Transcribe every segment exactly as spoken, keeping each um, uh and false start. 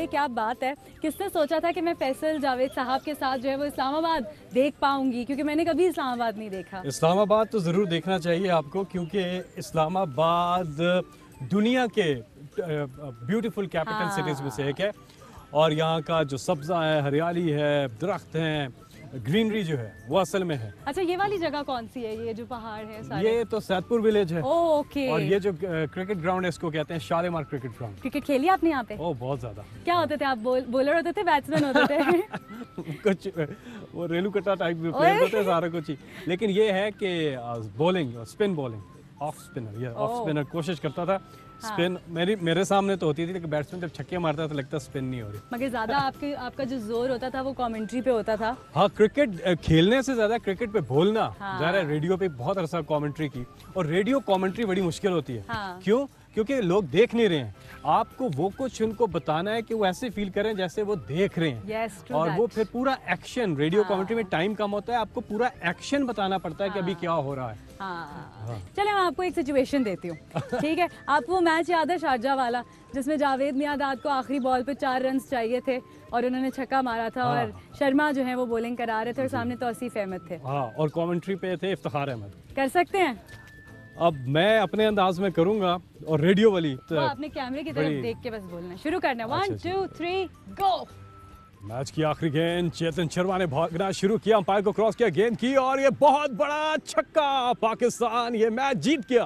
क्या बात है, किसने सोचा था कि मैं फैसल जावेद साहब के साथ जो है वो इस्लामाबाद देख पाऊंगी, क्योंकि मैंने कभी इस्लामाबाद नहीं देखा। इस्लामाबाद तो ज़रूर देखना चाहिए आपको, क्योंकि इस्लामाबाद दुनिया के ब्यूटीफुल कैपिटल हाँ। सिटीज़ में से एक है। और यहाँ का जो सब्ज़ा है, हरियाली है, दरख्त हैं, ग्रीनरी जो है वो असल में है। अच्छा, ये वाली जगह कौन सी है? ये जो पहाड़ है सारे? ये तो सैदपुर विलेज है। Oh, okay. और ये जो क्रिकेट ग्राउंड है इसको कहते हैं शालीमार क्रिकेट ग्राउंड। क्रिकेट खेली आपने यहाँ पे? ओह, बहुत ज़्यादा। क्या होते थे आप? बॉल, बॉलर होते थे, बैट्समैन होते थे? कुछ वो रेलू कट्टा टाइप में प्लेयर होते हैं सारा कुछ ही। लेकिन ये है कि bowling, spin bowling, off spinner, ये ऑफ स्पिनर कोशिश करता था। स्पिन मेरी मेरे सामने तो होती थी, लेकिन बैट्समैन जब छक्के मारता था लगता स्पिन नहीं हो रही। मगर ज्यादा आपके आपका जो जोर होता था वो कमेंट्री पे होता था। हाँ, क्रिकेट खेलने से ज्यादा क्रिकेट पे बोलना। हाँ। ज़रा रेडियो पे बहुत अरसा कमेंट्री की, और रेडियो कमेंट्री बड़ी मुश्किल होती है। हाँ। क्यों? क्योंकि लोग देख नहीं रहे हैं। आपको वो कुछ उनको बताना है कि वो ऐसे फील करें जैसे वो देख रहे हैं। yes, और that. वो फिर पूरा एक्शन, रेडियो हाँ। कमेंट्री में टाइम कम होता है, आपको पूरा एक्शन बताना पड़ता है कि अभी क्या हो रहा है। हाँ। चले मैं आपको एक सिचुएशन देती हूँ, ठीक है? आपको वो मैच याद है शारजा वाला, जिसमें जावेद मियादाद को आखिरी बॉल पे चार रन चाहिए थे और उन्होंने छक्का मारा था। हाँ। और शर्मा जो है वो बॉलिंग करा रहे थे और सामने तौसीफ अहमद थे। हाँ, और कमेंट्री पे थे इफ्तिखार अहमद। कर सकते हैं? अब मैं अपने अंदाज में करूंगा, और रेडियो वाली तो आपने कैमरे की तरफ बड़ी- देख के बस बोलना शुरू करना। वन अच्छा, टू थ्री गो। मैच की आखिरी गेंद, चेतन शर्मा ने भागना शुरू किया, अंपायर को क्रॉस किया, गेंद की, और ये बहुत बड़ा छक्का, पाकिस्तान ये मैच जीत गया।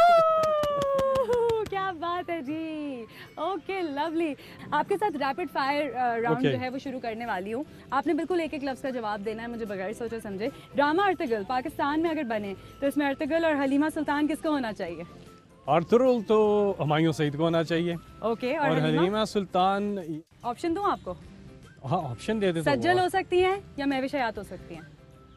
क्या बात है जी। Okay, lovely. आपके साथ रैपिड फायर राउंड Okay. जो है वो शुरू करने वाली हूँ। आपने बिल्कुल एक एक लफ्ज़ का जवाब देना है मुझे, बगैर सोचे समझे। ड्रामा अर्तुगरुल पाकिस्तान में अगर बने तो इसमें अर्तुगरुल और हलीमा सुल्तान किसको होना चाहिए? अर्तुगरुल तो हुमायूं सईद को होना चाहिए। ओके, और और हलीमा? हलीमा सुल्तान, ऑप्शन दूँ आपको? हाँ ऑप्शन दे दे तो सज्जल वाह। हो सकती हैं या महविश हयात हो सकती हैं?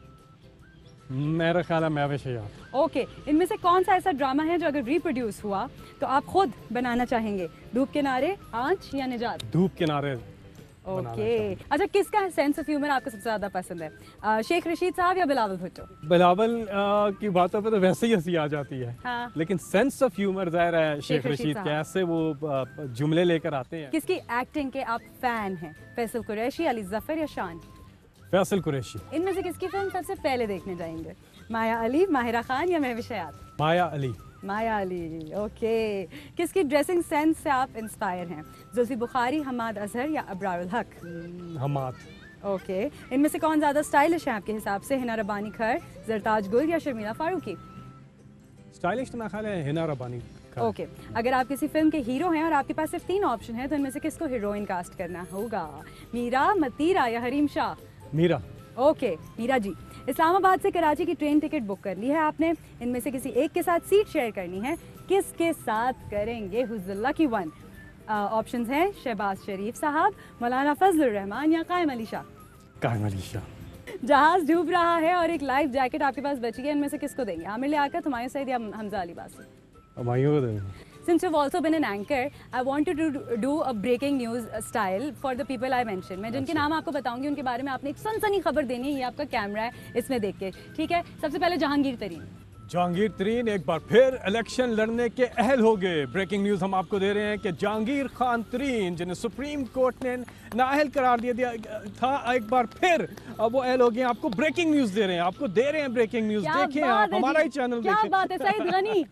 मेरा ख्याल है महविश हयात। ओके, इनमें से कौन सा ऐसा ड्रामा है जो अगर रिप्रोड्यूस हुआ तो आप खुद बनाना चाहेंगे? धूप किनारे, आंच या निजात? धूप किनारे। ओके। अच्छा, किसका सेंस ऑफ ह्यूमर आपको सबसे ज्यादा पसंद है? आ, शेख रशीद साहब या बिलावल भुट्टो? बिलावल आ, की बातों पे तो वैसे ही हंसी आ जाती है। हाँ। लेकिन सेंस ऑफ ह्यूमर जाहिर है शेख रशीद रशीद साहब। कैसे वो आ, जुमले लेकर आते हैं। किसकी एक्टिंग के आप फैन हैं? फैसल कुरैशी, अली जफर या शान? फैसल कुरैशी। इनमें से किसकी फिल्म सबसे पहले देखने जाएंगे? माया अली, माहिरा खान या महविश हयात? माया अली। माया अली। ओके। किसकी ड्रेसिंग सेंस से आप इंस्पायर हैं? जुल्फी बुखारी, हमाद अजहर या अबरारुल हक? हमाद। ओके। इनमें से कौन ज़्यादा स्टाइलिश है आपके हिसाब से? हिना रब्बानी खैर, जरताज गुल या शर्मिला फारूकी? स्टाइलिश तो मेरा ख्याल है हिना रब्बानी। ओके। अगर आप किसी फिल्म के हीरो हैं और आपके पास सिर्फ तीन ऑप्शन है तो इनमें से किसको हीरोइन कास्ट करना होगा? मीरा, मतीरा या हरीम शाह? मीरा। ओके, मीरा जी। इस्लामाबाद से कराची की ट्रेन टिकट बुक कर ली है आपने, इनमें से किसी एक के साथ सीट शेयर करनी है, किसके साथ करेंगे? Who's the lucky one? Options हैं शहबाज शरीफ साहब, मौलाना फजलुर रहमान या कायम अली शाह? कायम अली शाह। जहाज डूब रहा है और एक लाइफ जैकेट आपके पास बची है, इनमें से किसको देंगे? आमिर लियाकत, हुमायूं सईद या हमजा अली बासी? हुमायूं को देंगे। Since you've also been an anchor, I wanted to do a breaking news style for the people I mentioned. मैं जिनके नाम आपको बताऊंगी उनके बारे में आपने एक सनसनी खबर देनी है। ये आपका कैमरा है, इसमें देख के, ठीक है? सबसे पहले जहांगीर तरीन। जहांगीर तरीन एक बार फिर इलेक्शन लड़ने के अहल हो गए। ब्रेकिंग न्यूज़ हम आपको दे रहे हैं कि जहांगीर खान तरीन, जिन्हें सुप्रीम कोर्ट ने नाअहल करार दिया दिया था, एक बार फिर अब वो अहल हो गए। आपको ब्रेकिंग न्यूज़ दे रहे हैं, आपको दे रहे हैं ब्रेकिंग न्यूज़। देखें आप हमारा ही चैनल क्या देखें। बात है। सईद गनी,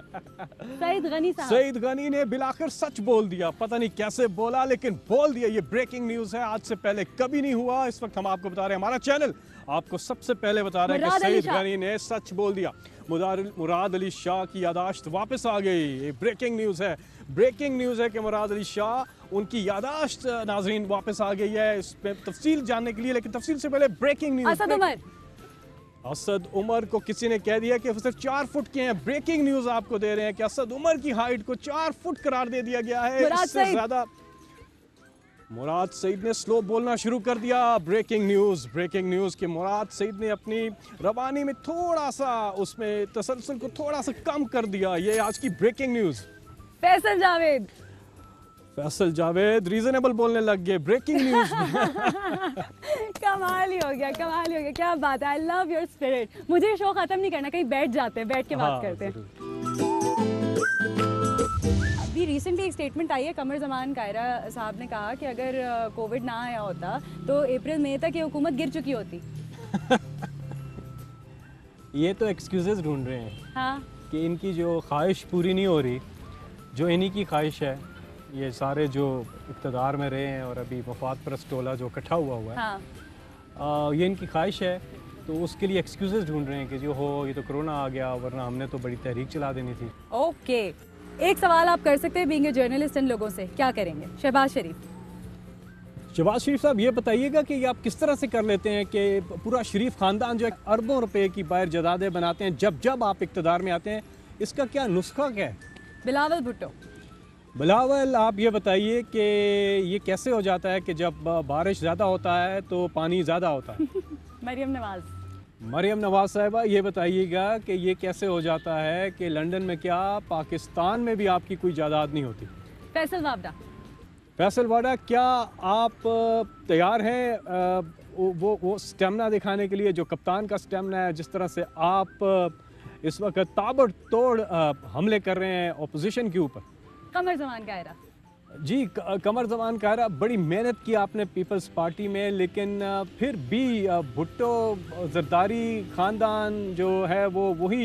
सईद गनी साहब। सईद गनी ने बिलाखिर सच बोल दिया। पता नहीं कैसे बोला, लेकिन बोल दिया। ये ब्रेकिंग न्यूज़ है, आज से पहले कभी नहीं हुआ। इस वक्त हम आपको बता रहे हैं, हमारा चैनल आपको सबसे पहले बता रहे हैं कि सईद गनी ने सच बोल दिया। मुराद अली शाह की यादाश्त वापस आ गई। ये ब्रेकिंग न्यूज़ है। ब्रेकिंग न्यूज़ है कि मुराद अली शाह, उनकी यादाश्त नाजरीन वापस आ गई है। इस पे तफसील जानने के लिए, लेकिन तफसील से पहले ब्रेकिंग न्यूज़। असद उमर। असद उमर को किसी ने कह दिया कि वो सिर्फ चार फुट के हैं। ब्रेकिंग न्यूज़ आपको दे रहे हैं कि असद उमर की हाइट को चार फुट करार दे दिया गया है। इससे ज्यादा मुराद सईद ने स्लो बोलना शुरू कर दिया। ब्रेकिंग न्यूज़, ब्रेकिंग न्यूज़ कि मुराद सईद ने अपनी रबानी में थोड़ा सा, उसमें तसलसल को थोड़ा सा कम कर दिया। ये आज की breaking news. Faisal Javed. Faisal Javed reasonable बोलने लग गए ब्रेकिंग न्यूज़। कमाल ही हो गया, कमाल ही हो गया। क्या बात है। I love your spirit. मुझे शो खत्म नहीं करना, कहीं बैठ जाते हैं, बैठ के बात हाँ, करते हैं। अभी रिसेंटली एक स्टेटमेंट आई है, कमर जमान कायरा साहब ने कहा कि अगर कोविड ना आया होता तो अप्रैल मई तक ये हुकूमत गिर चुकी होती। ये तो एक्सक्यूजेस ढूंढ रहे हैं हाँ कि इनकी जो ख्वाहिश पूरी नहीं हो रही, जो इन्हीं की ख्वाहिश है, ये सारे जो इक़्तिदार में रहे हैं और अभी वफात परस्त टोला जो इकट्ठा हुआ हुआ है, हाँ आ, ये इनकी ख्वाहिश है, तो उसके लिए एक्सक्यूजेस ढूंढ रहे हैं कि जो हो ये तो कोरोना आ गया, वरना हमने तो बड़ी तहरीक चला देनी थी। ओके, एक सवाल आप कर सकते हैं बीइंग ए जर्नलिस्ट इन लोगों से, क्या करेंगे? शहबाज शरीफ। शहबाज शरीफ साहब, ये बताइएगा कि ये आप किस तरह से कर लेते हैं कि पूरा शरीफ ख़ानदान जो है अरबों रुपए की बाहर जदादें बनाते हैं जब जब आप इक़्तिदार में आते हैं, इसका क्या नुस्खा क्या है? बिलावल भुट्टो। बिलावल, आप ये बताइए कि ये कैसे हो जाता है कि जब बारिश ज़्यादा होता है तो पानी ज़्यादा होता है? मरियम नवाज। मरियम नवाज साहिबा, ये बताइएगा कि ये कैसे हो जाता है कि लंदन में क्या पाकिस्तान में भी आपकी कोई जायदाद नहीं होती? फैसल वावड़ा। फैसल वाडा, क्या आप तैयार हैं वो वो स्टेमिना दिखाने के लिए जो कप्तान का स्टेमिना है, जिस तरह से आप इस वक्त ताबड़तोड़ हमले कर रहे हैं अपोजिशन के ऊपर? कमर जमान कायरा। जी, कमर जमान कायरा, बड़ी मेहनत की आपने पीपल्स पार्टी में, लेकिन फिर भी भुट्टो जरदारी ख़ानदान जो है वो वही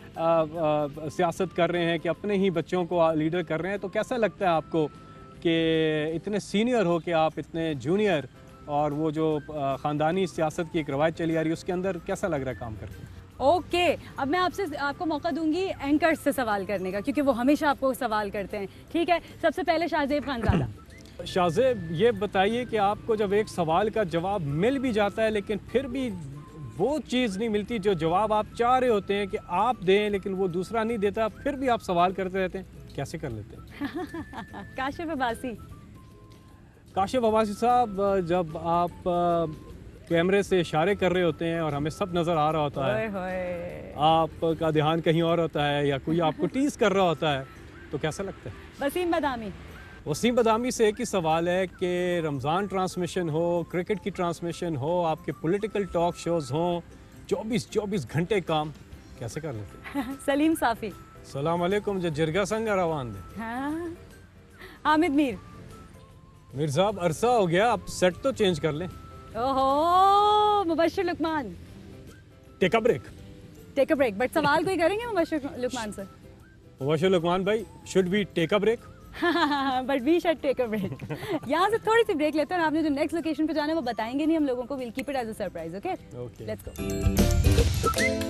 सियासत कर रहे हैं कि अपने ही बच्चों को लीडर कर रहे हैं। तो कैसा लगता है आपको कि इतने सीनियर हो के आप इतने जूनियर, और वो जो ख़ानदानी सियासत की एक रवायत चली आ रही है उसके अंदर कैसा लग रहा है काम करके? ओके okay, अब मैं आपसे आपको मौका दूंगी एंकर्स से सवाल करने का, क्योंकि वो हमेशा आपको सवाल करते हैं। ठीक है, सबसे पहले शाहजेब खानज़ादा। शाहजेब, ये बताइए कि आपको जब एक सवाल का जवाब मिल भी जाता है लेकिन फिर भी वो चीज़ नहीं मिलती जो जवाब आप चाह रहे होते हैं कि आप दें, लेकिन वो दूसरा नहीं देता, फिर भी आप सवाल करते रहते हैं, कैसे कर लेते हैं? काशिफ अब्बासी। काशिफ अब्बासी साहब, जब आप कैमरे से इशारे कर रहे होते हैं और हमें सब नज़र आ रहा होता है, होए होए। आपका ध्यान कहीं और होता है या कोई आपको टीज़ कर रहा होता है, तो कैसा लगता है? वसीम बदामी। वसीम बदामी से एक ही सवाल है कि रमज़ान ट्रांसमिशन हो, क्रिकेट की ट्रांसमिशन हो, आपके पॉलिटिकल टॉक शोज़ हों, चौबीस चौबीस घंटे काम कैसे कर लेते हैं? सलीम साफ़ी। सलाम अलैकुम, जो जिरगा संग रवान दे। हाँ। हामिद मीर। मीर साहब, अरसा हो गया, आप सेट तो चेंज कर लें। ओहो, Mubashir Luqman. Take a break. Take a break, but सवाल कोई करेंगे मुबश्शिर लुकमान से? मुबश्शिर लुकमान भाई, should we take a break? But we should take a break. यहाँ से थोड़ी सी ब्रेक लेते हैं और आपने जो नेक्स्ट लोकेशन पे जाना है वो बताएंगे नहीं हम लोगों को, will keep it as a surprise. Okay, let's go.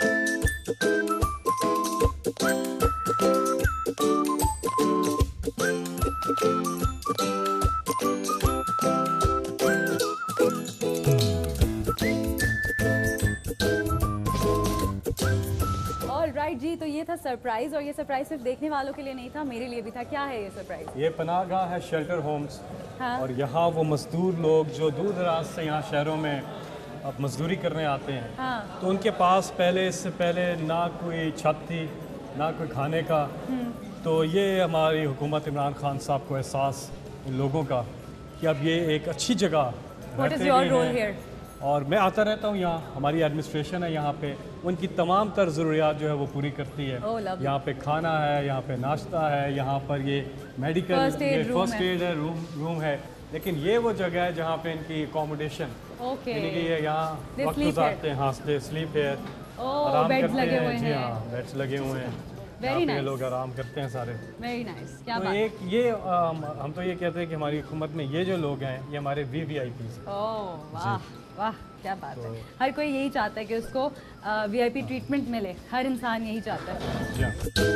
Right जी, तो ये था सरप्राइज, और ये सरप्राइज सिर्फ देखने वालों के लिए नहीं था, मेरे लिए भी था। क्या है ये सरप्राइज? ये पनाहगाह है शेल्टर होम्स। हाँ। और यहाँ वो मजदूर लोग जो दूर दराज से यहाँ शहरों में अब मजदूरी करने आते हैं, हाँ। तो उनके पास पहले इससे पहले ना कोई छत थी ना कोई खाने का, तो ये हमारी हुकूमत इमरान खान साहब को एहसास इन लोगों का कि अब ये एक अच्छी जगह What is your role here? और मैं आता रहता हूँ यहाँ, हमारी एडमिनिस्ट्रेशन है यहाँ पे, उनकी तमाम तर ज़रूरियात जो है वो पूरी करती है। oh, यहाँ पे खाना है, यहाँ पे नाश्ता है, यहाँ पर ये medical first aid room first aid है, रूम रूम है। लेकिन ये वो जगह है जहाँ पे इनकी अकोमोडेशन, okay. यानी कि ये यहाँ वक्त गुजारते हैं। हाँ, स्लीप है, आराम करते हैं। जी हाँ, बेड्स लगे हुए हैं, वेरी नाइस। लोग आराम करते हैं सारे। वेरी नाइस, क्या तो बात। एक ये आम, हम तो ये कहते हैं कि हमारी हुकूमत में ये जो लोग हैं ये हमारे वी वी आई पी हैं। ओह वाह वाह, क्या बात है। हर कोई यही चाहता है कि उसको वीआईपी ट्रीटमेंट मिले, हर इंसान यही चाहता है। जी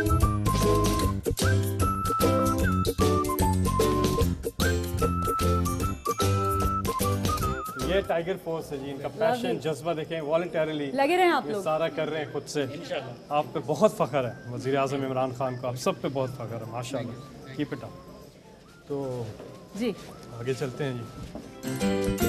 ये टाइगर फोर्स है जी, इनका पैशन, जज्बा देखें, वॉलंटरली लगे रहे आप लोग, सारा कर रहे हैं खुद से। आप पे बहुत फख्र है वज़ीर आज़म इमरान खान को, आप सब पे बहुत फख्र है, माशाल्लाह, कीप इट अप। तो जी आगे चलते हैं जी।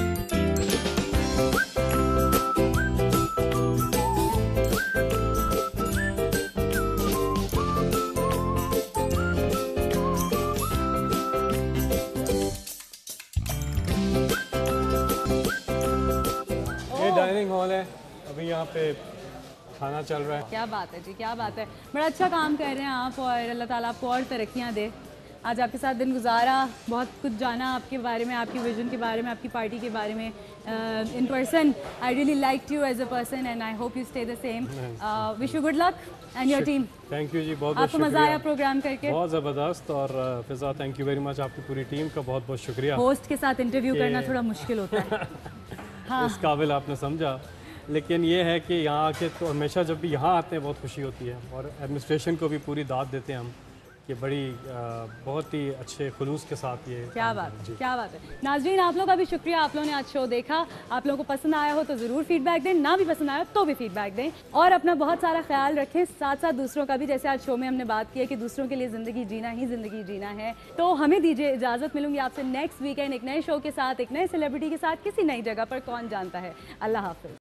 डाइनिंग हॉल है, अभी यहाँ पे खाना चल रहा है। क्या बात है जी, क्या बात है। बड़ा अच्छा काम कर रहे हैं आप, और अल्लाह ताला आपको और तरक्कियाँ दे। आज आपके साथ दिन गुजारा, बहुत कुछ जाना आपके बारे में, आपकी विजन के बारे में, आपकी पार्टी के बारे में। In person I really like you as a person and I hope you stay the same. Wish you good luck and your team. Thank you जी, बहुत बहुत आपको मजा आया प्रोग्राम करके? बहुत ज़बरदस्त। और Fiza thank you very much, आपकी पूरी टीम का बहुत बहुत शुक्रिया। होस्ट के साथ इंटरव्यू करना थोड़ा मुश्किल होता है। हाँ। इस काबिल आपने समझा, लेकिन ये है कि यहाँ आके तो हमेशा जब भी यहाँ आते हैं बहुत खुशी होती है, और एडमिनिस्ट्रेशन को भी पूरी दाद देते हैं हम कि बड़ी आ, बहुत ही अच्छे खुलूस के साथ ये क्या बात है, क्या बात है। नाज़रीन, आप लोगों का भी शुक्रिया, आप लोगों ने आज शो देखा। आप लोगों को पसंद आया हो तो ज़रूर फीडबैक दें, ना भी पसंद आया तो भी फीडबैक दें, और अपना बहुत सारा ख्याल रखें, साथ साथ दूसरों का भी। जैसे आज शो में हमने बात की है कि दूसरों के लिए ज़िंदगी जीना ही ज़िंदगी जीना है। तो हमें दीजिए इजाज़त, मिलूंगी आपसे नेक्स्ट वीकेंड एक नए शो के साथ, एक नए सेलिब्रिटी के साथ, किसी नई जगह पर, कौन जानता है। अल्लाह हाफ़िज़।